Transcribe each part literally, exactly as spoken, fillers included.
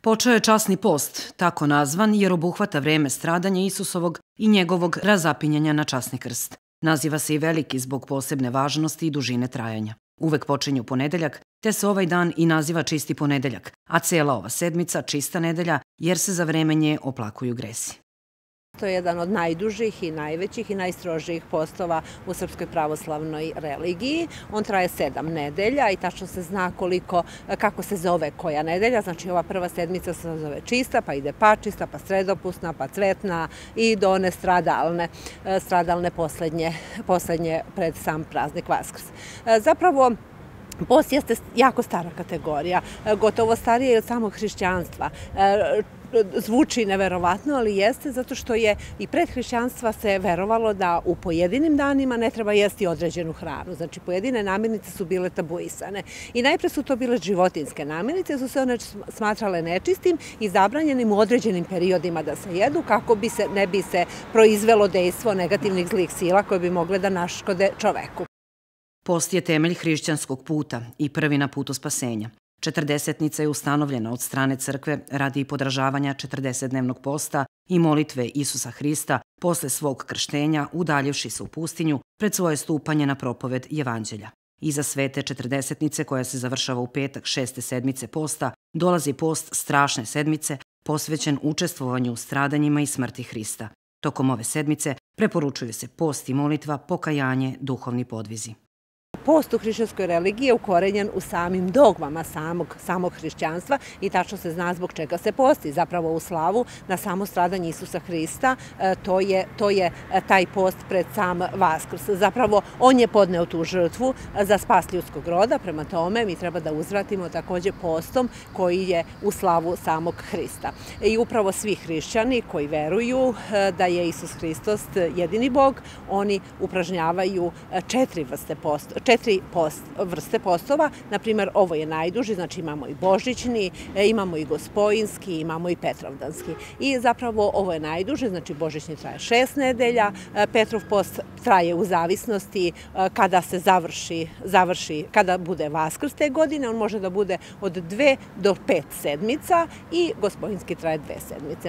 Počeo je časni post, tako nazvan jer obuhvata vreme stradanja Isusovog i njegovog razapinjanja na časni krst. Naziva se i veliki zbog posebne važnosti i dužine trajanja. Uvek počinje u ponedeljak, te se ovaj dan i naziva čisti ponedeljak, a cela ova sedmica čista nedelja jer se za vreme nje oplakuju gresi. To je jedan od najdužih i najvećih i najstrožijih postova u Srpskoj pravoslavnoj religiji. On traje sedam nedelja i tačno se zna koliko, kako se zove koja nedelja. Znači ova prva sedmica se zove čista, pa ide pačista, pa sredopusna, pa cvetna i do one stradalne, stradalne poslednje, poslednje pred sam praznik Vaskrs. Zapravo, post jeste jako stara kategorija, gotovo starija i od samog hrišćanstva. Zvuči neverovatno, ali jeste zato što je i pred hrišćanstva se verovalo da u pojedinim danima ne treba jesti određenu hranu. Znači, pojedine namirnice su bile tabuisane. I najpre su to bile životinjske namirnice, su se one smatrale nečistim i zabranjenim u određenim periodima da se jedu kako bi se, ne bi se proizvelo dejstvo negativnih zlih sila koje bi mogle da naškode čoveku. Post je temelj hrišćanskog puta i prvi na putu spasenja. Četrdesetnica je ustanovljena od strane crkve radi podražavanja četrdesetdnevnog posta i molitve Isusa Hrista posle svog krštenja udaljivši se u pustinju pred svoje stupanje na propoved Jevanđelja. Iza svete četrdesetnice koja se završava u petak šeste sedmice posta dolazi post strašne sedmice posvećen učestvovanju u stradanjima i smrti Hrista. Tokom ove sedmice preporučuju se post i molitva, pokajanje, duhovni podvizi. Post u hrišćanskoj religiji je ukorenjen u samim dogmama samog, samog hrišćanstva i tačno se zna zbog čega se posti. Zapravo u slavu na samo stradanje Isusa Hrista, to je, to je taj post pred sam Vaskrs. Zapravo on je podneo tu žrtvu za spas ljudskog roda, prema tome mi treba da uzvratimo takođe postom koji je u slavu samog Hrista. I upravo svi hrišćani koji veruju da je Isus Hristos jedini Bog, oni upražnjavaju četiri vrste posta, četiri post, vrste postova. Naprimjer, ovo je najduži, znači imamo i božićni, imamo i gospojinski, imamo i petrovdanski. I zapravo ovo je najduži, znači božićni traje šest nedelja, Petrov post traje u zavisnosti kada se završi, završi, kada bude Vaskrs te godine, on može da bude od dve do pet sedmica i gospojinski traje dve sedmice.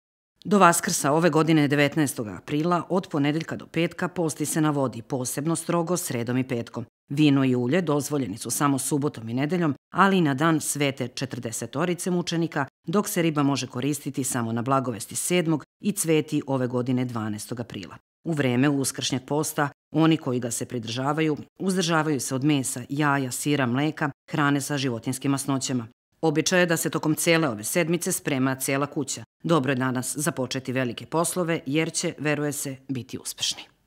Do Vaskrsa ove godine devetnaestog aprila od ponedeljka do petka posti se na vodi, posebno strogo sredom i petkom. Vino i ulje dozvoljeni su samo subotom i nedeljom, ali i na dan svete četrdesetorice mučenika, dok se riba može koristiti samo na blagovesti sedmog i cveti ove godine dvanaestog aprila. U vreme uskršnjeg posta, oni koji ga se pridržavaju, uzdržavaju se od mesa, jaja, sira, mleka, hrane sa životinskim masnoćama. Običaj je da se tokom cele ove sedmice sprema cela kuća. Dobro je danas započeti velike poslove jer će, veruje se, biti uspešni.